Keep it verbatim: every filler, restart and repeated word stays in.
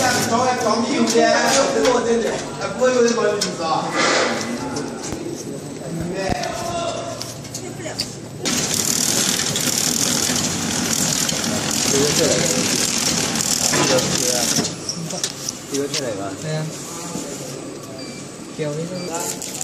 呀，装来装逼用的，不我真的，哎，不会有人帮你是吧？ 这个出来了，这个这个这个出来了，对呀，叫那个。